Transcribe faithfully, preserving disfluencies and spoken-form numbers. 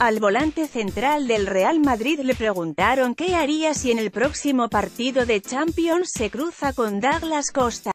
Al volante central del Real Madrid le preguntaron qué haría si en el próximo partido de Champions se cruza con Douglas Costa.